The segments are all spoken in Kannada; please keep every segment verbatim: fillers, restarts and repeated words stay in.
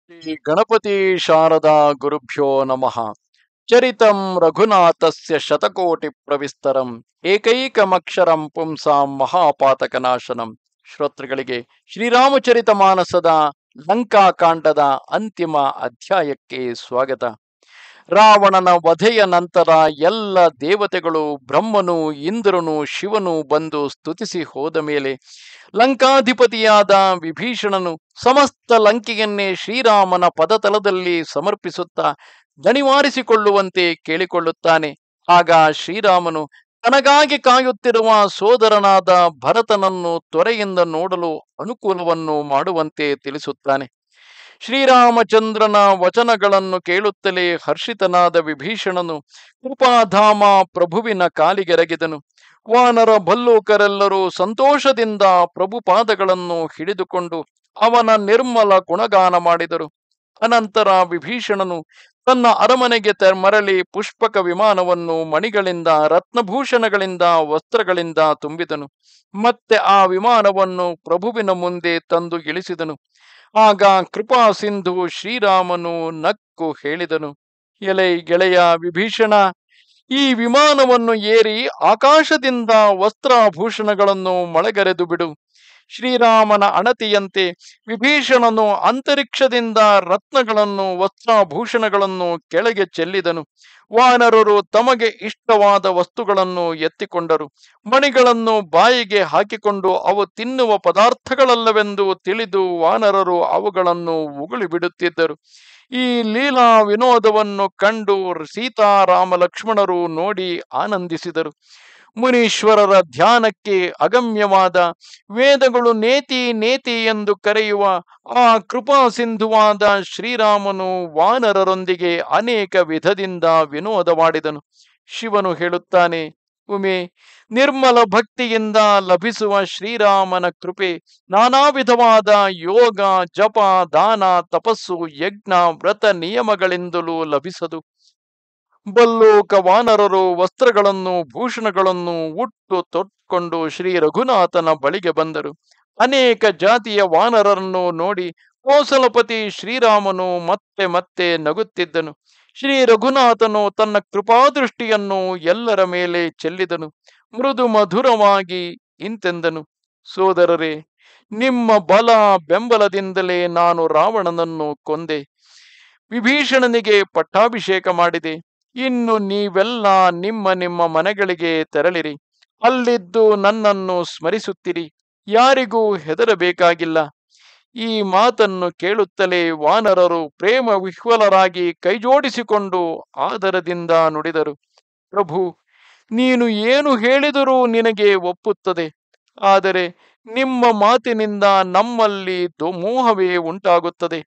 ಶ್ರೀ ಗಣಪತಿ ಶಾರದಾ ಗುರುಭ್ಯೋ ನಮಃ. ಚರಿತಂ ರಘುನಾಥಸ್ಯ ಶತಕೋಟಿ ಪ್ರವಿಸ್ತರಂ ಏಕೈಕಮಕ್ಷರಂ ಪುಂಸಾಂ ಮಹಾಪಾತಕನಾಶನಂ. ಶ್ರೋತೃಗಳಿಗೆ ಶ್ರೀರಾಮಚರಿತ ಮಾನಸದ ಲಂಕಾಕಾಂಡದ ಅಂತಿಮ ಅಧ್ಯಾಯಕ್ಕೆ ಸ್ವಾಗತ. ರಾವಣನ ವಧೆಯ ನಂತರ ಎಲ್ಲ ದೇವತೆಗಳು, ಬ್ರಹ್ಮನು, ಇಂದ್ರನು, ಶಿವನು ಬಂದು ಸ್ತುತಿಸಿ ಹೋದ ಮೇಲೆ ಲಂಕಾಧಿಪತಿಯಾದ ವಿಭೀಷಣನು ಸಮಸ್ತ ಲಂಕೆಯನ್ನೇ ಶ್ರೀರಾಮನ ಪದತಲದಲ್ಲಿ ಸಮರ್ಪಿಸುತ್ತಾ ದಣಿವಾರಿಸಿಕೊಳ್ಳುವಂತೆ ಕೇಳಿಕೊಳ್ಳುತ್ತಾನೆ. ಆಗ ಶ್ರೀರಾಮನು ತನಗಾಗಿ ಕಾಯುತ್ತಿರುವ ಸೋದರನಾದ ಭರತನನ್ನು ತ್ವರೆಯಿಂದ ನೋಡಲು ಅನುಕೂಲವನ್ನು ಮಾಡುವಂತೆ ತಿಳಿಸುತ್ತಾನೆ. ಶ್ರೀರಾಮಚಂದ್ರನ ವಚನಗಳನ್ನು ಕೇಳುತ್ತಲೇ ಹರ್ಷಿತನಾದ ವಿಭೀಷಣನು ಕೃಪಾಧಾಮ ಪ್ರಭುವಿನ ಕಾಲಿಗೆರಗಿದನು. ವಾನರ ಭಲ್ಲೂಕರೆಲ್ಲರೂ ಸಂತೋಷದಿಂದ ಪ್ರಭು ಪಾದಗಳನ್ನು ಹಿಡಿದುಕೊಂಡು ಅವನ ನಿರ್ಮಲ ಗುಣಗಾನ ಮಾಡಿದರು. ಅನಂತರ ವಿಭೀಷಣನು ತನ್ನ ಅರಮನೆಗೆ ತ ಮರಳಿ ಪುಷ್ಪಕ ವಿಮಾನವನ್ನು ಮಣಿಗಳಿಂದ, ರತ್ನಭೂಷಣಗಳಿಂದ, ವಸ್ತ್ರಗಳಿಂದ ತುಂಬಿದನು. ಮತ್ತೆ ಆ ವಿಮಾನವನ್ನು ಪ್ರಭುವಿನ ಮುಂದೆ ತಂದು ಇಳಿಸಿದನು. ಆಗ ಕೃಪಾ ಸಿಂಧು ಶ್ರೀರಾಮನು ನಕ್ಕು ಹೇಳಿದನು, ಎಲೈ ಗೆಳೆಯ ವಿಭೀಷಣ, ಈ ವಿಮಾನವನ್ನು ಏರಿ ಆಕಾಶದಿಂದ ವಸ್ತ್ರಾಭೂಷಣಗಳನ್ನು ಮಳೆಗರೆದು ಬಿಡು. ಶ್ರೀರಾಮನ ಅಣತಿಯಂತೆ ವಿಭೀಷಣನು ಅಂತರಿಕ್ಷದಿಂದ ರತ್ನಗಳನ್ನು, ವಸ್ತ್ರಾಭೂಷಣಗಳನ್ನು ಕೆಳಗೆ ಚೆಲ್ಲಿದನು. ವಾನರರು ತಮಗೆ ಇಷ್ಟವಾದ ವಸ್ತುಗಳನ್ನು ಎತ್ತಿಕೊಂಡರು. ಮಣಿಗಳನ್ನು ಬಾಯಿಗೆ ಹಾಕಿಕೊಂಡು ಅವು ತಿನ್ನುವ ಪದಾರ್ಥಗಳಲ್ಲವೆಂದು ತಿಳಿದು ವಾನರರು ಅವುಗಳನ್ನು ಉಗುಳಿ ಬಿಡುತ್ತಿದ್ದರು. ಈ ಲೀಲಾ ವಿನೋದವನ್ನು ಕಂಡು ಸೀತಾರಾಮ ಲಕ್ಷ್ಮಣರು ನೋಡಿ ಆನಂದಿಸಿದರು. ಮುನೀಶ್ವರರ ಧ್ಯಾನಕ್ಕೆ ಅಗಮ್ಯವಾದ, ವೇದಗಳು ನೇತಿ ನೇತಿ ಎಂದು ಕರೆಯುವ ಆ ಕೃಪಾ ಸಿಂಧುವಾದ ಶ್ರೀರಾಮನು ವಾನರರೊಂದಿಗೆ ಅನೇಕ ವಿಧದಿಂದ ವಿನೋದವಾಡಿದನು. ಶಿವನು ಹೇಳುತ್ತಾನೆ, ಉಮೆ, ನಿರ್ಮಲ ಭಕ್ತಿಯಿಂದ ಲಭಿಸುವ ಶ್ರೀರಾಮನ ಕೃಪೆ ನಾನಾ ವಿಧವಾದ ಯೋಗ, ಜಪ, ದಾನ, ತಪಸ್ಸು, ಯಜ್ಞ, ವ್ರತ ನಿಯಮಗಳಿಂದಲೂ ಲಭಿಸದು. ಬಲ್ಲೋಕ ವಾನರರು ವಸ್ತ್ರಗಳನ್ನು, ಭೂಷಣಗಳನ್ನು ಉಟ್ಟು ತೊಟ್ಕೊಂಡು ಶ್ರೀ ರಘುನಾಥನ ಬಳಿಗೆ ಬಂದರು. ಅನೇಕ ಜಾತಿಯ ವಾನರರನ್ನು ನೋಡಿ ಕೋಸಲಪತಿ ಶ್ರೀರಾಮನು ಮತ್ತೆ ಮತ್ತೆ ನಗುತ್ತಿದ್ದನು. ಶ್ರೀ ರಘುನಾಥನು ತನ್ನ ಕೃಪಾದೃಷ್ಟಿಯನ್ನು ಎಲ್ಲರ ಮೇಲೆ ಚೆಲ್ಲಿದನು. ಮೃದು ಮಧುರವಾಗಿ ಇಂತೆಂದನು, ಸೋದರರೇ, ನಿಮ್ಮ ಬಲ ಬೆಂಬಲದಿಂದಲೇ ನಾನು ರಾವಣನನ್ನು ಕೊಂದೆ, ವಿಭೀಷಣನಿಗೆ ಪಟ್ಟಾಭಿಷೇಕ ಮಾಡಿದೆ. ಇನ್ನು ನೀವೆಲ್ಲ ನಿಮ್ಮ ನಿಮ್ಮ ಮನೆಗಳಿಗೆ ತೆರಳಿರಿ. ಅಲ್ಲಿದ್ದು ನನ್ನನ್ನು ಸ್ಮರಿಸುತ್ತಿರಿ. ಯಾರಿಗೂ ಹೆದರಬೇಕಾಗಿಲ್ಲ. ಈ ಮಾತನ್ನು ಕೇಳುತ್ತಲೇ ವಾನರರು ಪ್ರೇಮ ವಿಹ್ವಲರಾಗಿ ಕೈಜೋಡಿಸಿಕೊಂಡು ಆದರದಿಂದ ನುಡಿದರು, ಪ್ರಭು, ನೀನು ಏನು ಹೇಳಿದರೂ ನಿನಗೆ ಒಪ್ಪುತ್ತದೆ. ಆದರೆ ನಿಮ್ಮ ಮಾತಿನಿಂದ ನಮ್ಮಲ್ಲಿ ಮೋಹವೇ ಉಂಟಾಗುತ್ತದೆ.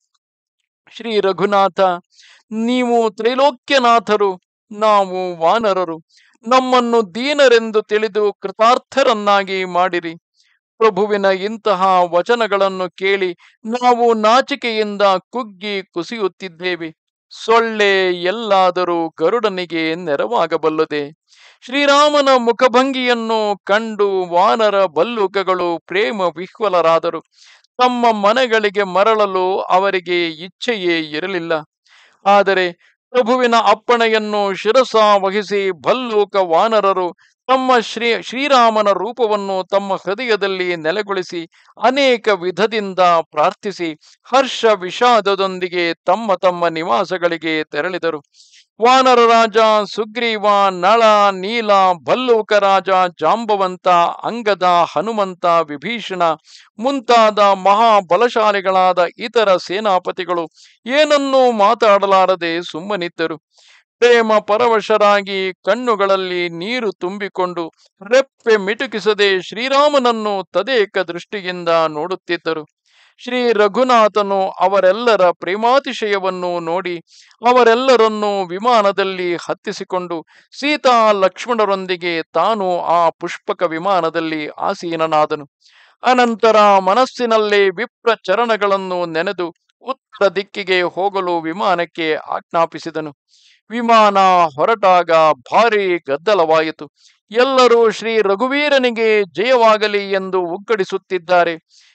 ಶ್ರೀ ರಘುನಾಥ, ನೀವು ತ್ರೈಲೋಕ್ಯನಾಥರು, ನಾವು ವಾನರರು. ನಮ್ಮನ್ನು ದೀನರೆಂದು ತಿಳಿದು ಕೃತಾರ್ಥರನ್ನಾಗಿ ಮಾಡಿರಿ. ಪ್ರಭುವಿನ ಇಂತಹ ವಚನಗಳನ್ನು ಕೇಳಿ ನಾವು ನಾಚಿಕೆಯಿಂದ ಕುಗ್ಗಿ ಕುಸಿಯುತ್ತಿದ್ದೇವೆ. ಸೊಳ್ಳೆ ಎಲ್ಲಾದರೂ ಗರುಡನಿಗೆ ನೆರವಾಗಬಲ್ಲದೆ. ಶ್ರೀರಾಮನ ಮುಖಭಂಗಿಯನ್ನು ಕಂಡು ವಾನರ ಬಲ್ಲೂಕಗಳು ಪ್ರೇಮ ವಿಹ್ವಲರಾದರು. ತಮ್ಮ ಮನೆಗಳಿಗೆ ಮರಳಲು ಅವರಿಗೆ ಇಚ್ಛೆಯೇ ಇರಲಿಲ್ಲ. ಆದರೆ ಪ್ರಭುವಿನ ಅಪ್ಪಣೆಯನ್ನು ಶಿರಸ ವಹಿಸಿ ಭಲ್ಲೂಕ ವಾನರರು ತಮ್ಮ ಶ್ರೀ ಶ್ರೀರಾಮನ ರೂಪವನ್ನು ತಮ್ಮ ಹೃದಯದಲ್ಲಿ ನೆಲೆಗೊಳಿಸಿ ಅನೇಕ ವಿಧದಿಂದ ಪ್ರಾರ್ಥಿಸಿ ಹರ್ಷ ವಿಷಾದದೊಂದಿಗೆ ತಮ್ಮ ತಮ್ಮ ನಿವಾಸಗಳಿಗೆ ತೆರಳಿದರು. ವಾನರ ರಾಜ ಸುಗ್ರೀವ, ನಳ, ನೀಲ, ಭಲ್ಲೂಕ ರಾಜ ಜಾಂಬವಂತ, ಅಂಗದ, ಹನುಮಂತ, ವಿಭೀಷಣ ಮುಂತಾದ ಮಹಾಬಲಶಾಲಿಗಳಾದ ಇತರ ಸೇನಾಪತಿಗಳು ಏನನ್ನೂ ಮಾತಾಡಲಾರದೆ ಸುಮ್ಮನಿದ್ದರು. ಪ್ರೇಮ ಪರವಶರಾಗಿ ಕಣ್ಣುಗಳಲ್ಲಿ ನೀರು ತುಂಬಿಕೊಂಡು ರೆಪ್ಪೆ ಮಿಟುಕಿಸದೆ ಶ್ರೀರಾಮನನ್ನು ತದೇಕ ದೃಷ್ಟಿಯಿಂದ ನೋಡುತ್ತಿದ್ದರು. ಶ್ರೀ ರಘುನಾಥನು ಅವರೆಲ್ಲರ ಪ್ರೇಮಾತಿಶಯವನ್ನು ನೋಡಿ ಅವರೆಲ್ಲರನ್ನೂ ವಿಮಾನದಲ್ಲಿ ಹತ್ತಿಸಿಕೊಂಡು ಸೀತಾ ಲಕ್ಷ್ಮಣರೊಂದಿಗೆ ತಾನು ಆ ಪುಷ್ಪಕ ವಿಮಾನದಲ್ಲಿ ಆಸೀನನಾದನು. ಅನಂತರ ಮನಸ್ಸಿನಲ್ಲೇ ವಿಪ್ರ ಚರಣಗಳನ್ನು ನೆನೆದು ಉತ್ತರ ದಿಕ್ಕಿಗೆ ಹೋಗಲು ವಿಮಾನಕ್ಕೆ ಆಜ್ಞಾಪಿಸಿದನು. ವಿಮಾನ ಹೊರಟಾಗ ಭಾರೀ ಗದ್ದಲವಾಯಿತು. ಎಲ್ಲರೂ ಶ್ರೀ ರಘುವೀರನಿಗೆ ಜಯವಾಗಲಿ ಎಂದು ಉಗ್ಗಡಿಸುತ್ತಿದ್ದಾರೆ.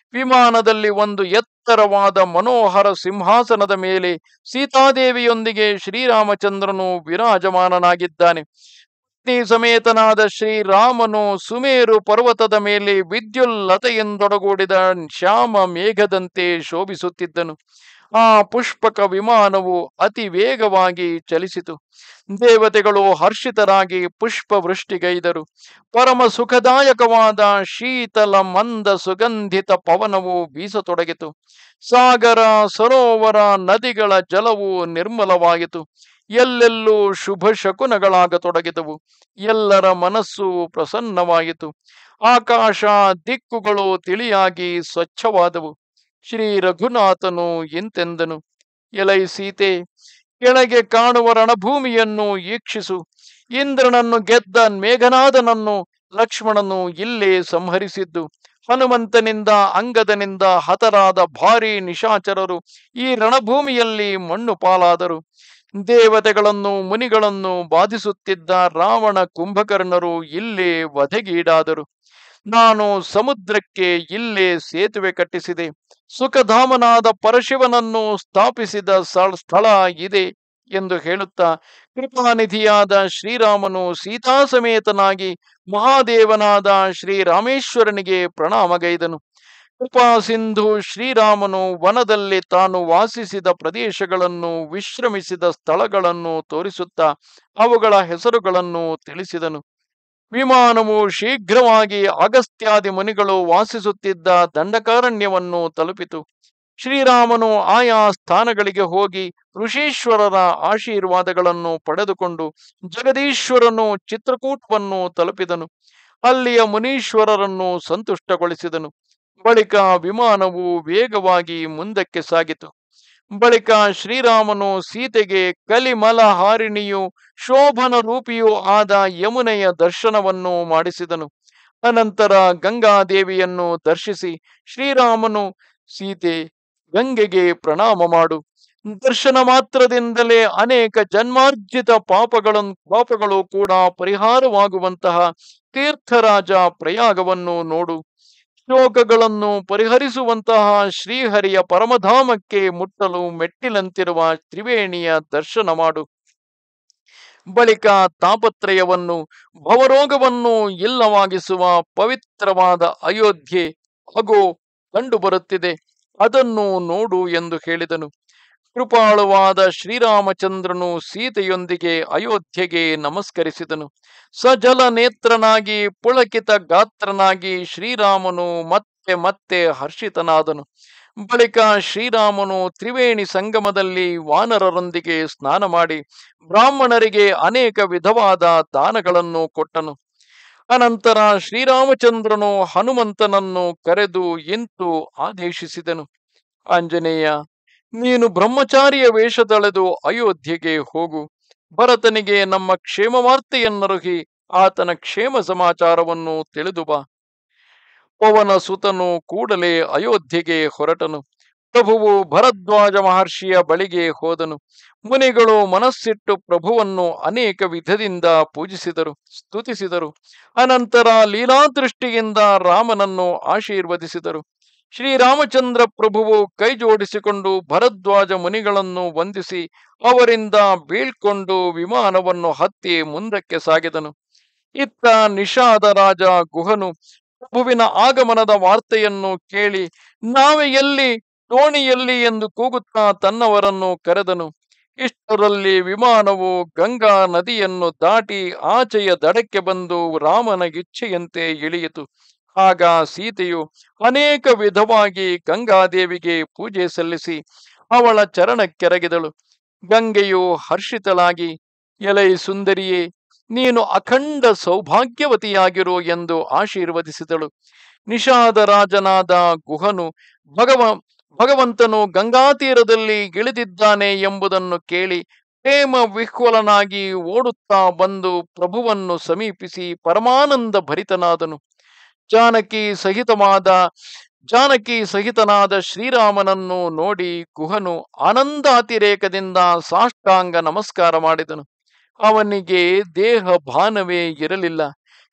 ವಿಮಾನದಲ್ಲಿ ಒಂದು ಎತ್ತರವಾದ ಮನೋಹರ ಸಿಂಹಾಸನದ ಮೇಲೆ ಸೀತಾದೇವಿಯೊಂದಿಗೆ ಶ್ರೀರಾಮಚಂದ್ರನು ವಿರಾಜಮಾನನಾಗಿದ್ದಾನೆ. ಪತ್ನಿ ಸಮೇತನಾದ ಶ್ರೀರಾಮನು ಸುಮೇರು ಪರ್ವತದ ಮೇಲೆ ವಿದ್ಯುಲ್ಲತೆಯಿಂದೊಡಗೂಡಿದ ಶ್ಯಾಮ ಮೇಘದಂತೆ ಶೋಭಿಸುತ್ತಿದ್ದನು. ಆ ಪುಷ್ಪಕ ವಿಮಾನವು ಅತಿ ವೇಗವಾಗಿ ಚಲಿಸಿತು. ದೇವತೆಗಳು ಹರ್ಷಿತರಾಗಿ ಪುಷ್ಪವೃಷ್ಟಿಗೈದರು. ಪರಮ ಸುಖದಾಯಕವಾದ ಶೀತಲ ಮಂದ ಸುಗಂಧಿತ ಪವನವು ಬೀಸತೊಡಗಿತು. ಸಾಗರ, ಸರೋವರ, ನದಿಗಳ ಜಲವು ನಿರ್ಮಲವಾಯಿತು. ಎಲ್ಲೆಲ್ಲೂ ಶುಭ ಶಕುನಗಳಾಗತೊಡಗಿದವು. ಎಲ್ಲರ ಮನಸ್ಸು ಪ್ರಸನ್ನವಾಯಿತು. ಆಕಾಶ ದಿಕ್ಕುಗಳು ತಿಳಿಯಾಗಿ ಸ್ವಚ್ಛವಾದವು. ಶ್ರೀ ರಘುನಾಥನು ಇಂತೆಂದನು: ಎಲೈ ಸೀತೆ, ಕೆಳಗೆ ಕಾಣುವ ರಣಭೂಮಿಯನ್ನು ಈಕ್ಷಿಸು. ಇಂದ್ರನನ್ನು ಗೆದ್ದ ಮೇಘನಾದನನ್ನು ಲಕ್ಷ್ಮಣನು ಇಲ್ಲೇ ಸಂಹರಿಸಿದ್ದು. ಹನುಮಂತನಿಂದ ಅಂಗದನಿಂದ ಹತರಾದ ಭಾರೀ ನಿಶಾಚರರು ಈ ರಣಭೂಮಿಯಲ್ಲಿ ಮಣ್ಣು ಪಾಲಾದರು. ದೇವತೆಗಳನ್ನು ಮುನಿಗಳನ್ನು ಬಾಧಿಸುತ್ತಿದ್ದ ರಾವಣ ಕುಂಭಕರ್ಣರು ಇಲ್ಲೇ ವಧೆಗೀಡಾದರು. ನಾನು ಸಮುದ್ರಕ್ಕೆ ಇಲ್ಲೇ ಸೇತುವೆ ಕಟ್ಟಿಸಿದೆ. ಸುಖಧಾಮನಾದ ಪರಶಿವನನ್ನು ಸ್ಥಾಪಿಸಿದ ಸ್ಥಳ ಇದೆ ಎಂದು ಹೇಳುತ್ತಾ ಕೃಪಾನಿಧಿಯಾದ ಶ್ರೀರಾಮನು ಸೀತಾ ಸಮೇತನಾಗಿ ಮಹಾದೇವನಾದ ಶ್ರೀರಾಮೇಶ್ವರನಿಗೆ ಪ್ರಣಾಮಗೈದನು. ಕೃಪಾ ಸಿಂಧು ಶ್ರೀರಾಮನು ವನದಲ್ಲಿ ತಾನು ವಾಸಿಸಿದ ಪ್ರದೇಶಗಳನ್ನು, ವಿಶ್ರಮಿಸಿದ ಸ್ಥಳಗಳನ್ನು ತೋರಿಸುತ್ತಾ ಅವುಗಳ ಹೆಸರುಗಳನ್ನು ತಿಳಿಸಿದನು. ವಿಮಾನವು ಶೀಘ್ರವಾಗಿ ಅಗಸ್ತ್ಯಾದಿ ಮುನಿಗಳು ವಾಸಿಸುತ್ತಿದ್ದ ದಂಡಕಾರಣ್ಯವನ್ನು ತಲುಪಿತು. ಶ್ರೀರಾಮನು ಆಯಾ ಸ್ಥಾನಗಳಿಗೆ ಹೋಗಿ ಋಷೀಶ್ವರರ ಆಶೀರ್ವಾದಗಳನ್ನು ಪಡೆದುಕೊಂಡು ಜಗದೀಶ್ವರನು ಚಿತ್ರಕೂಟವನ್ನು ತಲುಪಿದನು. ಅಲ್ಲಿಯ ಮುನೀಶ್ವರರನ್ನು ಸಂತುಷ್ಟಗೊಳಿಸಿದನು. ಬಳಿಕ ವಿಮಾನವು ವೇಗವಾಗಿ ಮುಂದಕ್ಕೆ ಸಾಗಿತು. ಬಳಿಕ ಶ್ರೀರಾಮನು ಸೀತೆಗೆ ಕಲಿಮಲ ಹಾರಿಣಿಯು ಶೋಭನ ರೂಪಿಯೂ ಆದ ಯಮುನೆಯ ದರ್ಶನವನ್ನು ಮಾಡಿಸಿದನು. ಅನಂತರ ಗಂಗಾದೇವಿಯನ್ನು ದರ್ಶಿಸಿ ಶ್ರೀರಾಮನು, ಸೀತೆ, ಗಂಗೆಗೆ ಪ್ರಣಾಮ ಮಾಡು. ದರ್ಶನ ಮಾತ್ರದಿಂದಲೇ ಅನೇಕ ಜನ್ಮಾರ್ಜಿತ ಪಾಪಗಳನ್ನು ಪಾಪಗಳು ಕೂಡ ಪರಿಹಾರವಾಗುವಂತಹ ತೀರ್ಥರಾಜ ಪ್ರಯಾಗವನ್ನು ನೋಡು. ಶೋಕಗಳನ್ನು ಪರಿಹರಿಸುವಂತಹ ಶ್ರೀಹರಿಯ ಪರಮಧಾಮಕ್ಕೆ ಮುಟ್ಟಲು ಮೆಟ್ಟಿಲಂತಿರುವ ತ್ರಿವೇಣಿಯ ದರ್ಶನ ಮಾಡು. ಬಳಿಕ ತಾಪತ್ರಯವನ್ನು, ಭವರೋಗವನ್ನು ಇಲ್ಲವಾಗಿಸುವ ಪವಿತ್ರವಾದ ಅಯೋಧ್ಯೆ ಅಗೋ ಕಂಡು ಬರುತ್ತಿದೆ, ಅದನ್ನು ನೋಡು ಎಂದು ಹೇಳಿದನು. ಕೃಪಾಳುವಾದ ಶ್ರೀರಾಮಚಂದ್ರನು ಸೀತೆಯೊಂದಿಗೆ ಅಯೋಧ್ಯೆಗೆ ನಮಸ್ಕರಿಸಿದನು. ಸಜಲ ನೇತ್ರನಾಗಿ ಪುಳಕಿತ ಗಾತ್ರನಾಗಿ ಶ್ರೀರಾಮನು ಮತ್ತೆ ಮತ್ತೆ ಹರ್ಷಿತನಾದನು. ಬಳಿಕ ಶ್ರೀರಾಮನು ತ್ರಿವೇಣಿ ಸಂಗಮದಲ್ಲಿ ವಾನರರೊಂದಿಗೆ ಸ್ನಾನ ಮಾಡಿ ಬ್ರಾಹ್ಮಣರಿಗೆ ಅನೇಕ ವಿಧವಾದ ದಾನಗಳನ್ನು ಕೊಟ್ಟನು. ಅನಂತರ ಶ್ರೀರಾಮಚಂದ್ರನು ಹನುಮಂತನನ್ನು ಕರೆದು ಇಂತು ಆದೇಶಿಸಿದನು: ಆಂಜನೇಯ, ನೀನು ಬ್ರಹ್ಮಚಾರಿಯ ವೇಷ ತಳೆದು ಅಯೋಧ್ಯೆಗೆ ಹೋಗು. ಭರತನಿಗೆ ನಮ್ಮ ಕ್ಷೇಮವಾರ್ತೆಯನ್ನರುಹಿ ಆತನ ಕ್ಷೇಮ ಸಮಾಚಾರವನ್ನು ತಿಳಿದು ಬಾ. ಪವನ ಸುತನು ಕೂಡಲೇ ಅಯೋಧ್ಯೆಗೆ ಹೊರಟನು. ಪ್ರಭುವು ಭರದ್ವಾಜ ಮಹರ್ಷಿಯ ಬಳಿಗೆ ಹೋದನು. ಮುನಿಗಳು ಮನಸ್ಸಿಟ್ಟು ಪ್ರಭುವನ್ನು ಅನೇಕ ವಿಧದಿಂದ ಪೂಜಿಸಿದರು, ಸ್ತುತಿಸಿದರು. ಅನಂತರ ಲೀಲಾದೃಷ್ಟಿಯಿಂದ ರಾಮನನ್ನು ಆಶೀರ್ವದಿಸಿದರು. ಶ್ರೀರಾಮಚಂದ್ರ ಪ್ರಭುವು ಕೈ ಜೋಡಿಸಿಕೊಂಡು ಭರದ್ವಾಜ ಮುನಿಗಳನ್ನು ವಂದಿಸಿ ಅವರಿಂದ ಬೀಳ್ಕೊಂಡು ವಿಮಾನವನ್ನು ಹತ್ತಿ ಮುಂದಕ್ಕೆ ಸಾಗಿದನು. ಇತ್ತ ನಿಷಾದ ರಾಜ ಗುಹನು ಪ್ರಭುವಿನ ಆಗಮನದ ವಾರ್ತೆಯನ್ನು ಕೇಳಿ ನಾವೆ ಎಲ್ಲಿ, ದೋಣಿಯಲ್ಲಿ ಎಂದು ಕೂಗುತ್ತಾ ತನ್ನವರನ್ನು ಕರೆದನು. ಇಷ್ಟರಲ್ಲಿ ವಿಮಾನವು ಗಂಗಾ ನದಿಯನ್ನು ದಾಟಿ ಆಚೆಯ ದಡಕ್ಕೆ ಬಂದು ರಾಮನ ಇಚ್ಛೆಯಂತೆ ಇಳಿಯಿತು. ಆಗ ಸೀತೆಯು ಅನೇಕ ವಿಧವಾಗಿ ಗಂಗಾದೇವಿಗೆ ಪೂಜೆ ಸಲ್ಲಿಸಿ ಅವಳ ಚರಣಕ್ಕೆರಗಿದಳು. ಗಂಗೆಯು ಹರ್ಷಿತಳಾಗಿ, ಎಲೈ ಸುಂದರಿಯೇ, ನೀನು ಅಖಂಡ ಸೌಭಾಗ್ಯವತಿಯಾಗಿರು ಎಂದು ಆಶೀರ್ವದಿಸಿದಳು. ನಿಷಾದ ರಾಜನಾದ ಗುಹನು ಭಗವ ಭಗವಂತನು ಗಂಗಾ ತೀರದಲ್ಲಿ ಇಳಿದಿದ್ದಾನೆ ಎಂಬುದನ್ನು ಕೇಳಿ ಪ್ರೇಮ ವಿಹ್ವಲನಾಗಿ ಓಡುತ್ತಾ ಬಂದು ಪ್ರಭುವನ್ನು ಸಮೀಪಿಸಿ ಪರಮಾನಂದ ಭರಿತನಾದನು. ಜಾನಕಿ ಸಹಿತವಾದ ಜಾನಕಿ ಸಹಿತನಾದ ಶ್ರೀರಾಮನನ್ನು ನೋಡಿ ಗುಹನು ಆನಂದಾತಿರೇಕದಿಂದ ಸಾಷ್ಟಾಂಗ ನಮಸ್ಕಾರ ಮಾಡಿದನು. ಅವನಿಗೆ ದೇಹ ಭಾನವೇ ಇರಲಿಲ್ಲ.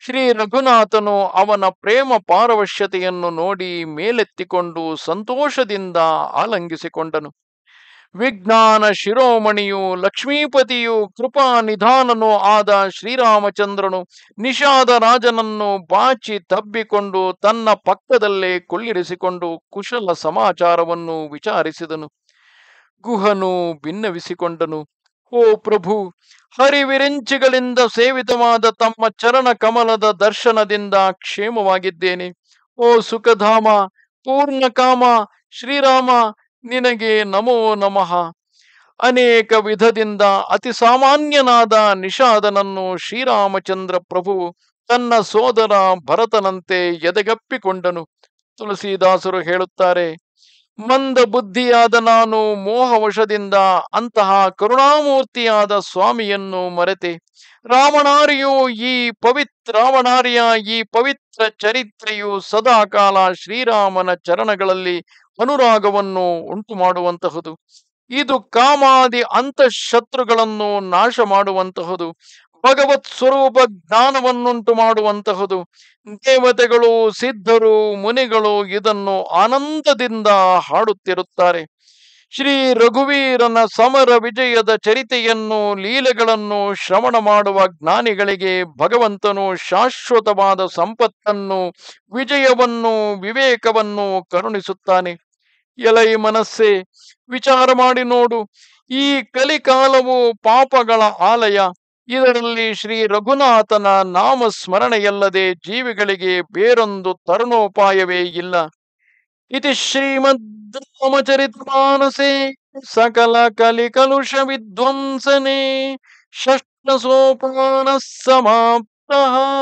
ಶ್ರೀ ರಘುನಾಥನು ಅವನ ಪ್ರೇಮ ಪಾರವಶ್ಯತೆಯನ್ನು ನೋಡಿ ಮೇಲೆತ್ತಿಕೊಂಡು ಸಂತೋಷದಿಂದ ಆಲಂಗಿಸಿಕೊಂಡನು. ವಿಜ್ಞಾನ ಶಿರೋಮಣಿಯು ಲಕ್ಷ್ಮೀಪತಿಯು ಕೃಪಾ ನಿಧಾನನೂ ಆದ ಶ್ರೀರಾಮಚಂದ್ರನು ನಿಷಾದ ರಾಜನನ್ನು ಬಾಚಿ ತಬ್ಬಿಕೊಂಡು ತನ್ನ ಪಕ್ಕದಲ್ಲೇ ಕುಳ್ಳಿರಿಸಿಕೊಂಡು ಕುಶಲ ಸಮಾಚಾರವನ್ನು ವಿಚಾರಿಸಿದನು. ಗುಹನು ಭಿನ್ನವಿಸಿಕೊಂಡನು. ಓ ಪ್ರಭು, ಹರಿವಿರೆಂಚಿಗಳಿಂದ ಸೇವಿತವಾದ ತಮ್ಮ ಚರಣ ಕಮಲದ ದರ್ಶನದಿಂದ ಕ್ಷೇಮವಾಗಿದ್ದೇನೆ. ಓ ಸುಖಧಾಮ, ಪೂರ್ಣಕಾಮ ಶ್ರೀರಾಮ, ನಿನಗೆ ನಮೋ ನಮಃ. ಅನೇಕ ವಿಧದಿಂದ ಅತಿ ಸಾಮಾನ್ಯನಾದ ನಿಷಾದನನ್ನು ಶ್ರೀರಾಮಚಂದ್ರ ಪ್ರಭು ತನ್ನ ಸೋದರ ಭರತನಂತೆ ಎದೆಗಪ್ಪಿಕೊಂಡನು. ತುಳಸಿದಾಸರು ಹೇಳುತ್ತಾರೆ, ಮಂದ ಬುದ್ಧಿಯಾದ ನಾನು ಮೋಹವಶದಿಂದ ಅಂತಹ ಕರುಣಾಮೂರ್ತಿಯಾದ ಸ್ವಾಮಿಯನ್ನು ಮರೆತೆ. ರಾವಣಾರಿಯು ಈ ಪವಿತ್ರ ರಾವಣಾರಿಯ ಈ ಪವಿತ್ರ ಚರಿತ್ರೆಯು ಸದಾಕಾಲ ಶ್ರೀರಾಮನ ಚರಣಗಳಲ್ಲಿ ಅನುರಾಗವನ್ನು ಉಂಟು ಮಾಡುವಂತಹುದು. ಇದು ಕಾಮಾದಿ ಅಂತಃಶತ್ರುಗಳನ್ನು ನಾಶ ಮಾಡುವಂತಹುದು. ಭಗವತ್ ಸ್ವರೂಪ ಜ್ಞಾನವನ್ನುಂಟು ಮಾಡುವಂತಹುದು. ದೇವತೆಗಳು, ಸಿದ್ಧರು, ಮುನಿಗಳು ಇದನ್ನು ಆನಂದದಿಂದ ಹಾಡುತ್ತಿರುತ್ತಾರೆ. ಶ್ರೀ ರಘುವೀರನ ಸಮರ ವಿಜಯದ ಚರಿತೆಯನ್ನು, ಲೀಲೆಗಳನ್ನು ಶ್ರವಣ ಮಾಡುವ ಜ್ಞಾನಿಗಳಿಗೆ ಭಗವಂತನು ಶಾಶ್ವತವಾದ ಸಂಪತ್ತನ್ನು, ವಿಜಯವನ್ನು, ವಿವೇಕವನ್ನು ಕರುಣಿಸುತ್ತಾನೆ. ಎಲೈ ಮನಸ್ಸೇ, ವಿಚಾರ ಮಾಡಿ ನೋಡು. ಈ ಕಲಿಕಾಲವು ಪಾಪಗಳ ಆಲಯ. ಇದರಲ್ಲಿ ಶ್ರೀ ರಘುನಾಥನ ನಾಮಸ್ಮರಣೆಯಲ್ಲದೆ ಜೀವಿಗಳಿಗೆ ಬೇರೊಂದು ತರುಣೋಪಾಯವೇ ಇಲ್ಲ. ಇತಿ ಶ್ರೀಮದ್ ರಾಮಚರಿತಮಾನಸೇ ಸಕಲ ಕಲಿ ಕಲುಷ ವಿಧ್ವಂಸನೆ ಷಷ್ಠ ಸೋಪಾನ ಸಮಾಪ್ತ.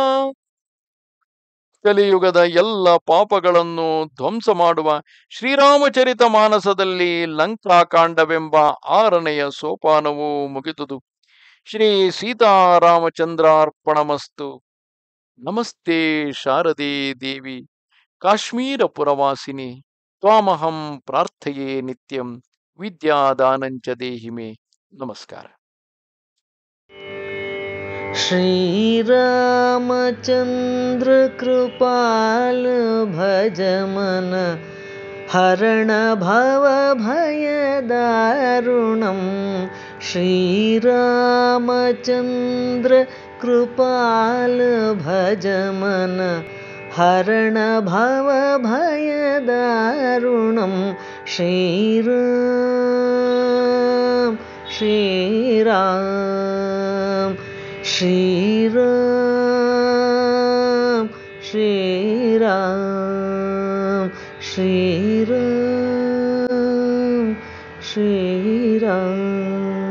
ಕಲಿಯುಗದ ಎಲ್ಲ ಪಾಪಗಳನ್ನು ಧ್ವಂಸ ಮಾಡುವ ಶ್ರೀರಾಮಚರಿತ ಮಾನಸದಲ್ಲಿ ಲಂಕಾಕಾಂಡವೆಂಬ ಆರನೆಯ ಸೋಪಾನವು ಮುಗಿದುದು. ಶ್ರೀ ಸೀತಾರಾಮಚಂದ್ರಾರ್ಪಣಮಸ್ತು. ನಮಸ್ತೆ ಶಾರದೆ ದೇವಿ, ಕಾಶ್ಮೀರ ಪುರವಾಸಿನಿ. ತ್ವಾಮಹಂ ಪ್ರಾರ್ಥಯೇ ನಿತ್ಯಂ, ವಿದ್ಯಾದಾನಂಚ ದೇಹಿ ಮೇ. ನಮಸ್ಕಾರ. ಶ್ರೀರಾಮಚಂದ್ರ ಕೃಪಾಲ ಭಜ ಮನ ಹರಣ ಭವ ಭಯ ದಾರುಣಂ. ಶ್ರೀರಾಮಚಂದ್ರ ಕೃಪಾಲ ಭಜ ಮನ ಹರಣ ಭವ ಭಯ ದಾರುಣಂ. ಶ್ರೀರಾಮ್ ಶ್ರೀರಾಮ್ ಶ್ರೀರಾಮ್ ಶ್ರೀರಾಮ್ ಶ್ರೀರಾಮ್ ಶ್ರೀರಾಮ್.